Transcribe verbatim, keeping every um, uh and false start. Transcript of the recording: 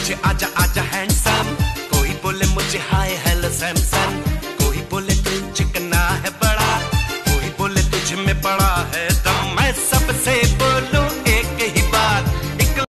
मुझे आजा आजा हैंडसम, कोई बोले मुझे हाय हेलो सैमसन।